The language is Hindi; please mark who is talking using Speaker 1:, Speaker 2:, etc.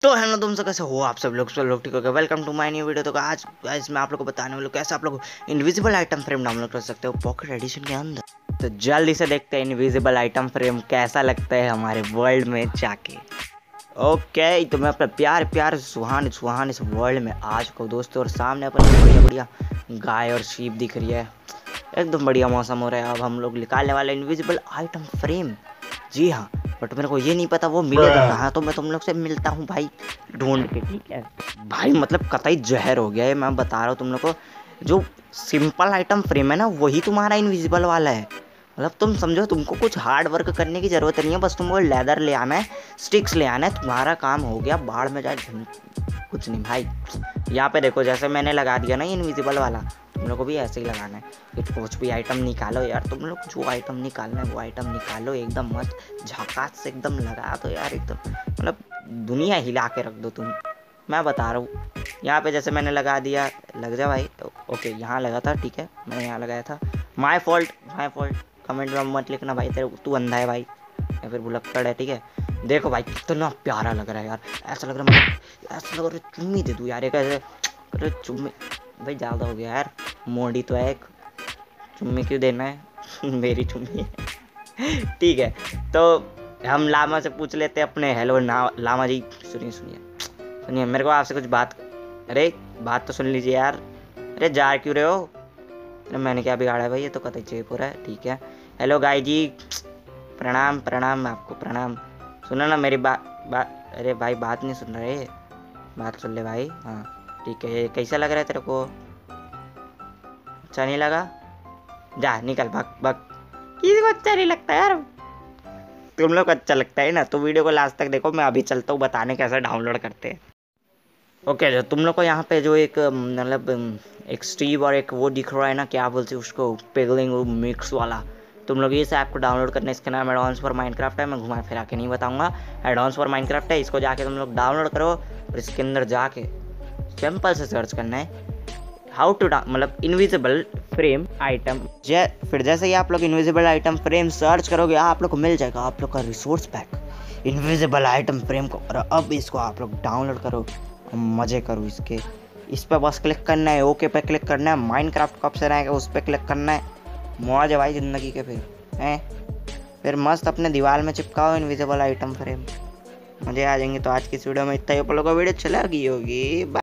Speaker 1: तो हेलो तुम सब कैसे हो आप सब लोग ठीक हो गए। Welcome to my new video. तो आज गाइस मैं आप लोगों को बताने वाला हूं कैसे आप लोग इनविजिबल आइटम फ्रेम डाउनलोड कर सकते हो पॉकेट एडिशन के अंदर। तो जल्दी से देखते हैं इनविजिबल आइटम फ्रेम कैसा लगता है हमारे वर्ल्ड में जाके। ओके तो मैं अपना प्यार प्यार सुहान सुहान इस वर्ल्ड में आ चुका हूँ दोस्तों, और सामने अपन बढ़िया बढ़िया गाय और शीप दिख रही है। एकदम बढ़िया मौसम हो रहा है। अब हम लोग निकालने वाले इनविजिबल आइटम फ्रेम। जी हाँ, बट मेरे को ये नहीं पता वो मिलेगा कहाँ, तो मैं तुम लोग से मिलता हूँ भाई ढूंढ के। ठीक है भाई, मतलब कतई जहर हो गया है, मैं बता रहा हूँ तुम लोग को। जो सिंपल आइटम फ्रेम है ना वही तुम्हारा इनविजिबल वाला है। मतलब तुम समझो, तुमको कुछ हार्ड वर्क करने की जरूरत नहीं है, बस तुमको लेदर ले आना है, स्टिक्स ले आना है, तुम्हारा काम हो गया। बाढ़ में जाए कुछ नहीं भाई। यहाँ पे देखो जैसे मैंने लगा दिया ना इनविजिबल वाला, तुम लोग को भी ऐसे ही लगाना है। कि कुछ भी आइटम निकालो यार, तुम लोग जो आइटम निकालना है वो आइटम निकालो, एकदम मस्त झकास से एकदम लगा दो यार, एकदम मतलब दुनिया हिला के रख दो तुम। मैं बता रहा हूँ यहाँ पे जैसे मैंने लगा दिया, लग जा भाई। ओके यहाँ लगा था, ठीक है मैंने यहाँ लगाया था। माय फॉल्ट कमेंट में मत लिखना भाई, तेरे तू अंधा है भाई या फिर भुलक्कड़ है। ठीक है देखो भाई कितना प्यारा लग रहा है यार, ऐसा लग रहा है मतलब ऐसा लग रहा है चुम्मी दे दूँ यार, एक ऐसे चुम्मी। भाई ज़्यादा हो गया यार, मोड़ी तो है एक, चुम्मी क्यों देना है मेरी चुम्मी है। ठीक है तो हम लामा से पूछ लेते हैं अपने। हेलो ना लामा जी, सुनिए मेरे को आपसे कुछ बात। अरे बात तो सुन लीजिए यार। अरे जा क्यों रहे हो? अरे मैंने क्या बिगाड़ा है भाई, ये तो कतई चेप हो रहा है। ठीक है हेलो गाय जी, प्रणाम आपको प्रणाम। सुनो ना मेरी बात। अरे भाई बात नहीं सुन रहे, बात सुन ले भाई। हाँ ठीक है, कैसा लग रहा है तेरे को? अच्छा नहीं लगा? जा निकल भाग। किसी को अच्छा नहीं लगता यार, तुम लोग को अच्छा लगता है ना, तो वीडियो को लास्ट तक देखो। मैं अभी चलता हूँ बताने कैसे डाउनलोड करते हैं। ओके जो तुम लोग को यहाँ पे जो एक मतलब एक स्टीव और एक वो दिख रहा है ना, क्या बोलते हैं उसको, पिगलिंग मिक्स वाला। तुम लोग इस ऐप को डाउनलोड करना है। इसका नाम एडवांस फॉर माइनक्राफ्ट है। मैं घुमा फिरा के नहीं बताऊंगा, एडवांस फॉर माइनक्राफ्ट है। इसको जाके तुम लोग डाउनलोड करो और इसके अंदर जाके सिंपल से सर्च करना है हाउ टू मतलब इनविजिबल फ्रेम आइटम। फिर जैसे ही आप लोग इनविजिबल आइटम फ्रेम सर्च करोगे आप लोग को मिल जाएगा आप लोग का resource pack invisible item frame को। और अब इसको आप लोग डाउनलोड करो, मज़े करो इसके। इस पर बस क्लिक करना है, ओके पे क्लिक करना है, माइनक्राफ्ट का ऑप्शन आएगा उस पर क्लिक करना है। मौज है भाई ज़िंदगी के। फिर मस्त अपने दीवार में चिपकाओ इनविजिबल आइटम फ्रेम, मज़े आ जाएंगे। तो आज की इस वीडियो में इतना ही। आप लोगों को वीडियो अच्छी लगी होगी।